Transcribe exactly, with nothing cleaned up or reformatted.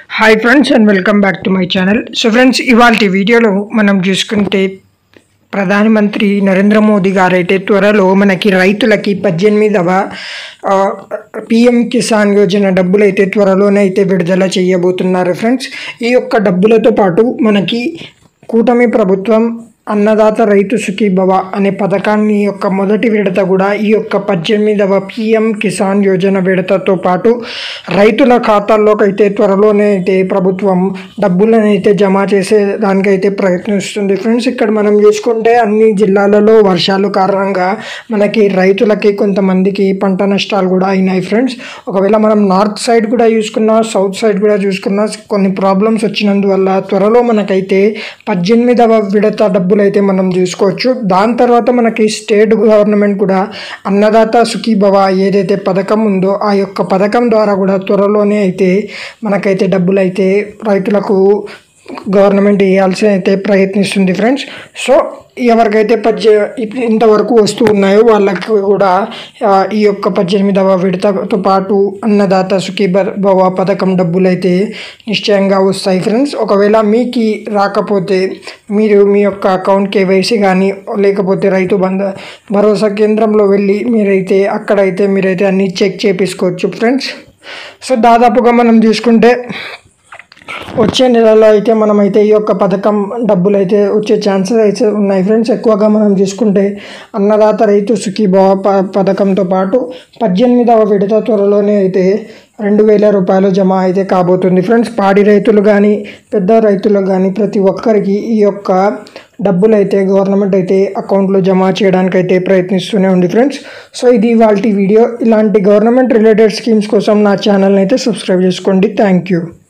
Hi friends and welcome back to my channel. So friends, ఇవాళ వీడియోలో మనం చూసుకుంటే ప్రధానమంత్రి నరేంద్ర మోదీ గారైతే త్వరలో మనకి రైతులకి పద్దెనిమిదవ పిఎం కిసాన్ యోజన డబ్బులు అయితే త్వరలోనే అయితే విడుదల చేయబోతున్నారు ఫ్రెండ్స్. ఈ యొక్క డబ్బులతో పాటు మనకి కూటమి ప్రభుత్వం అన్నదాత రైతు సుఖీభవ అనే పథకాన్ని యొక్క మొదటి విడత కూడా ఈ యొక్క పద్దెనిమిదవ పిఎం కిసాన్ యోజన విడతతో పాటు రైతుల ఖాతాల్లోకి అయితే త్వరలోనే అయితే ప్రభుత్వం డబ్బులను అయితే జమ చేసే దానికైతే ప్రయత్నిస్తుంది ఫ్రెండ్స్. ఇక్కడ మనం చూసుకుంటే అన్ని జిల్లాలలో వర్షాలు కారణంగా మనకి రైతులకి కొంతమందికి పంట నష్టాలు కూడా అయినాయి ఫ్రెండ్స్. ఒకవేళ మనం నార్త్ సైడ్ కూడా చూసుకున్నా, సౌత్ సైడ్ కూడా చూసుకున్నా కొన్ని ప్రాబ్లమ్స్ వచ్చినందువల్ల త్వరలో మనకైతే పద్దెనిమిదవ విడత డబ్బు అయితే మనం చూసుకోవచ్చు. దాని తర్వాత మనకి స్టేట్ గవర్నమెంట్ కూడా అన్నదాత సుఖీభవ ఏదైతే పథకం ఉందో ఆ యొక్క పథకం ద్వారా కూడా త్వరలోనే అయితే మనకైతే డబ్బులు అయితే రైతులకు గవర్నమెంట్ ఇవ్వాల్సి అయితే ప్రయత్నిస్తుంది ఫ్రెండ్స్. సో ఎవరికైతే పద్దె ఇంతవరకు వస్తూ ఉన్నాయో వాళ్ళకి కూడా ఈ యొక్క పద్దెనిమిదవ విడతతో పాటు అన్నదాత సుఖీభవ పథకం డబ్బులు అయితే నిశ్చయంగా వస్తాయి ఫ్రెండ్స్. ఒకవేళ మీకు రాకపోతే మీరు మీ యొక్క అకౌంట్ కేవైసీ కానీ లేకపోతే రైతు బంధు భరోసా కేంద్రంలో వెళ్ళి మీరైతే అక్కడైతే మీరైతే అన్నీ చెక్ చేయించుకోవచ్చు ఫ్రెండ్స్. సో దాదాపుగా మనం చూసుకుంటే వచ్చే నెలలో అయితే మనమైతే ఈ యొక్క పథకం డబ్బులు అయితే వచ్చే ఛాన్సెస్ అయితే ఉన్నాయి ఫ్రెండ్స్. ఎక్కువగా మనం చూసుకుంటే అన్నదాత రైతు సుఖీభవ ప పథకంతో పాటు పద్దెనిమిదవ విడత త్వరలోనే అయితే రెండు వేల రూపాయలు జమ అయితే కాబోతుంది ఫ్రెండ్స్. పాడి రైతులు కానీ పెద్ద రైతులు కానీ ప్రతి ఒక్కరికి ఈ యొక్క డబ్బులు అయితే గవర్నమెంట్ అయితే అకౌంట్లో జమ చేయడానికి అయితే ప్రయత్నిస్తూనే ఉంది ఫ్రెండ్స్. సో ఇది ఇవాల్టి వీడియో. ఇలాంటి గవర్నమెంట్ రిలేటెడ్ స్కీమ్స్ కోసం నా ఛానల్ని అయితే సబ్స్క్రైబ్ చేసుకోండి. Thank you.